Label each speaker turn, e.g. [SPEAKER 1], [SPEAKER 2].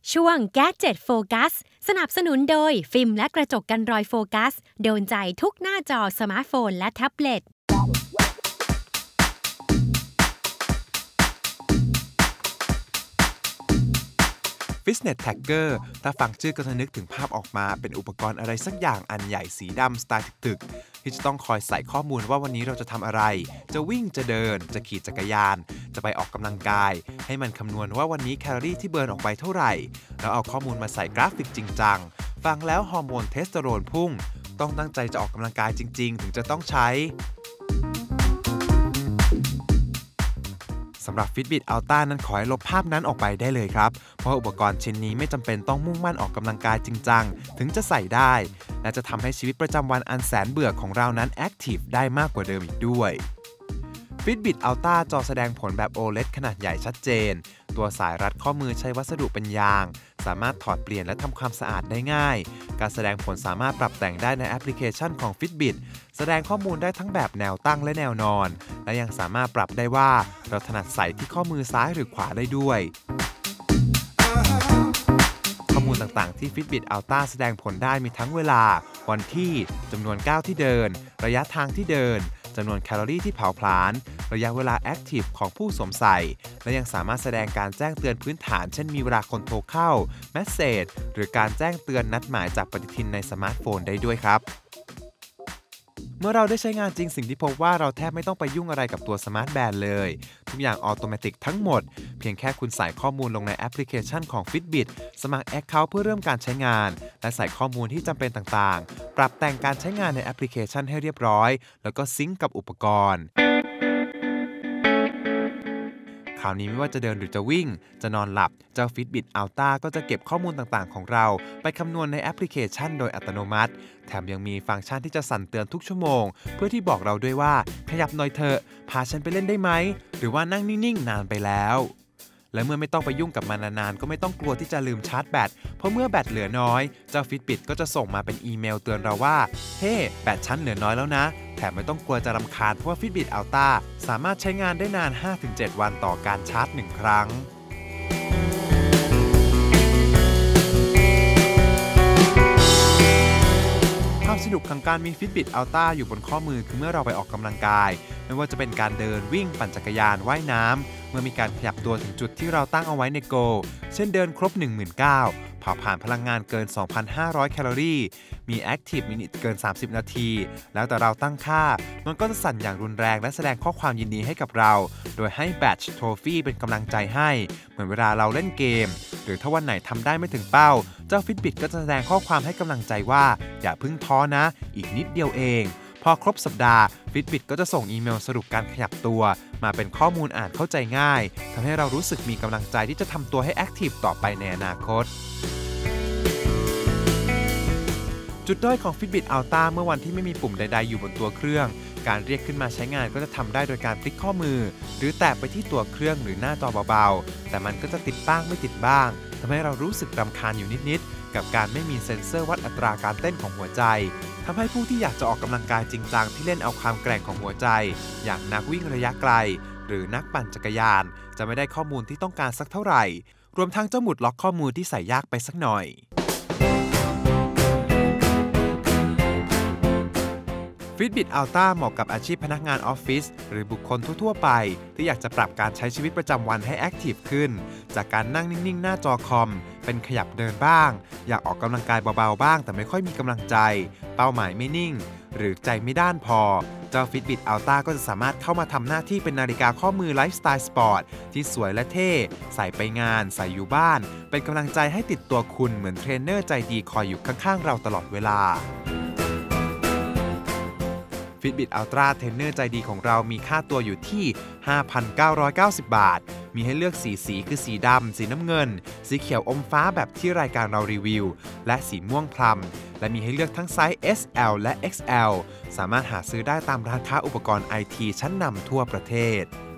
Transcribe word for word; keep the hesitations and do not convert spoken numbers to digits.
[SPEAKER 1] ช่วง Gadget Focus สนับสนุนโดยฟิล์มและกระจกกันรอยโฟกัสโดนใจทุกหน้าจอสมาร์ทโฟนและแท็บเล็ต
[SPEAKER 2] Fitness Tracker ถ้าฟังชื่อก็จะนึกถึงภาพออกมาเป็นอุปกรณ์อะไรสักอย่างอันใหญ่สีดำสไตล์ตึกๆที่จะต้องคอยใส่ข้อมูลว่าวันนี้เราจะทำอะไรจะวิ่งจะเดินจะขี่จักรยานจะไปออกกำลังกายให้มันคำนวณว่าวันนี้แคลอรี่ที่เบิร์นออกไปเท่าไหร่แล้วเอาข้อมูลมาใส่กราฟิกจริงจังฟังแล้วฮอร์โมนเทสโทสเตอโรนพุ่งต้องตั้งใจจะออกกำลังกายจริงๆถึงจะต้องใช้สำหรับ Fitbit Ultra นั้นขอให้ลบภาพนั้นออกไปได้เลยครับเพราะอุปกรณ์ชิ้นนี้ไม่จำเป็นต้องมุ่งมั่นออกกำลังกายจริงจังถึงจะใส่ได้และจะทำให้ชีวิตประจำวันอันแสนเบื่อของเรานั้นแอคทีฟได้มากกว่าเดิมอีกด้วย Fitbit Ultra จอแสดงผลแบบ โอ แอล อี ดี ขนาดใหญ่ชัดเจนตัวสายรัดข้อมือใช้วัสดุเป็นยางสามารถถอดเปลี่ยนและทำความสะอาดได้ง่ายการแสดงผลสามารถปรับแต่งได้ในแอปพลิเคชันของ Fitbit แสดงข้อมูลได้ทั้งแบบแนวตั้งและแนวนอนและยังสามารถปรับได้ว่าเราถนัดใส่ที่ข้อมือซ้ายหรือขวาได้ด้วยข้อมูลต่างๆที่ Fitbit Ultra แสดงผลได้มีทั้งเวลาวันที่จำนวนก้าวที่เดินระยะทางที่เดินจำนวนแคลอรี่ที่เผาผลาญระยะเวลาแอคทีฟของผู้สวมใส่และยังสามารถแสดงการแจ้งเตือนพื้นฐานเช่นมีเวลาคนโทรเข้าเมสเสจหรือการแจ้งเตือนนัดหมายจากปฏิทินในสมาร์ทโฟนได้ด้วยครับเมื่อเราได้ใช้งานจริงสิ่งที่พบว่าเราแทบไม่ต้องไปยุ่งอะไรกับตัวสมาร์ทแบนด์เลยทุกอย่างออโตเมติกทั้งหมดเพียงแค่คุณใส่ข้อมูลลงในแอปพลิเคชันของ Fitbit สมัคร Account เพื่อเริ่มการใช้งานและใส่ข้อมูลที่จำเป็นต่างๆปรับแต่งการใช้งานในแอปพลิเคชันให้เรียบร้อยแล้วก็ซิงก์กับอุปกรณ์คราวนี้ไม่ว่าจะเดินหรือจะวิ่งจะนอนหลับเจ้า Fitbit Ultra ก็จะเก็บข้อมูลต่างๆของเราไปคำนวณในแอปพลิเคชันโดยอัตโนมัติแถมยังมีฟังก์ชันที่จะสั่นเตือนทุกชั่วโมงเพื่อที่บอกเราด้วยว่าขยับหน่อยเถอะพาฉันไปเล่นได้ไหมหรือว่านั่งนิ่งๆนานไปแล้วและเมื่อไม่ต้องไปยุ่งกับมันนานๆก็ไม่ต้องกลัวที่จะลืมชาร์จแบตเพราะเมื่อแบตเหลือน้อยเจ้า Fitbit ก็จะส่งมาเป็นอีเมลเตือนเราว่าเฮ้ hey, แบตฉันเหลือน้อยแล้วนะแถมไม่ต้องกลัวจะรำคาญเพราะว่า Fitbit Ultra สามารถใช้งานได้นาน ห้าถึงเจ็ด วันต่อการชาร์จหนึ่งครั้งความสนุกของการมี Fitbit Ultra อยู่บนข้อมือคือเมื่อเราไปออกกำลังกายไม่ว่าจะเป็นการเดินวิ่งปั่นจักรยานว่ายน้ำเมื่อมีการขยับตัวถึงจุดที่เราตั้งเอาไว้ในโกลเช่นเดินครบ หนึ่งหมื่นเก้าพัน เผาผ่านพลังงานเกิน สองพันห้าร้อย แคลอรี่มี Active Minute เกิน สามสิบ นาทีแล้วแต่เราตั้งค่ามันก็จะสั่นอย่างรุนแรงและแสดงข้อความยินดีให้กับเราโดยให้ Badge Trophy เป็นกำลังใจให้เหมือนเวลาเราเล่นเกมหรือถ้าวันไหนทำได้ไม่ถึงเป้าเจ้า Fitbit ก็จะแสดงข้อความให้กำลังใจว่าอย่าเพิ่งท้อนะอีกนิดเดียวเองพอครบสัปดาห์ Fitbit ก็จะส่งอีเมลสรุปการขยับตัวมาเป็นข้อมูลอ่านเข้าใจง่ายทำให้เรารู้สึกมีกำลังใจที่จะทำตัวให้แอคทีฟต่อไปในอนาคตจุดด้อยของ Fitbit Ultra เมื่อวันที่ไม่มีปุ่มใดๆอยู่บนตัวเครื่องการเรียกขึ้นมาใช้งานก็จะทำได้โดยการพลิกข้อมือหรือแตะไปที่ตัวเครื่องหรือหน้าจอเบาๆแต่มันก็จะติดบ้างไม่ติดบ้างทำให้เรารู้สึกรำคาญอยู่นิดๆกับการไม่มีเซ็นเซอร์วัดอัตราการเต้นของหัวใจทำให้ผู้ที่อยากจะออกกำลังกายจริงจังที่เล่นเอาความแกร่งของหัวใจอย่างนักวิ่งระยะไกลหรือนักปั่นจักรยานจะไม่ได้ข้อมูลที่ต้องการสักเท่าไหร่รวมทั้งเจ้าหมุดล็อกข้อมูลที่ใส่ยากไปสักหน่อยFitbit Ultra เหมาะกับอาชีพพนักงานออฟฟิศหรือบุคคลทั่วๆไปที่อยากจะปรับการใช้ชีวิตประจำวันให้แอคทีฟขึ้นจากการนั่งนิ่งๆหน้าจอคอมเป็นขยับเดินบ้างอยากออกกำลังกายเบาๆบ้างแต่ไม่ค่อยมีกำลังใจเป้าหมายไม่นิ่งหรือใจไม่ด้านพอเจ้า Fitbit Ultra ก็จะสามารถเข้ามาทำหน้าที่เป็นนาฬิกาข้อมือไลฟ์สไตล์สปอร์ตที่สวยและเท่ใส่ไปงานใส่อยู่บ้านเป็นกำลังใจให้ติดตัวคุณเหมือนเทรนเนอร์ใจดีคอยอยู่ข้างๆเราตลอดเวลาFitbit Ultra เทรนเนอร์ใจดีของเรามีค่าตัวอยู่ที่ ห้าพันเก้าร้อยเก้าสิบ บาทมีให้เลือกสีสีคือสีดำสีน้ำเงินสีเขียวอมฟ้าแบบที่รายการเรารีวิวและสีม่วงพลัมและมีให้เลือกทั้งไซส์ เอส แอล และ เอ็กซ์ แอล สามารถหาซื้อได้ตามร้านค้าอุปกรณ์ไอทีชั้นนำทั่วประเทศ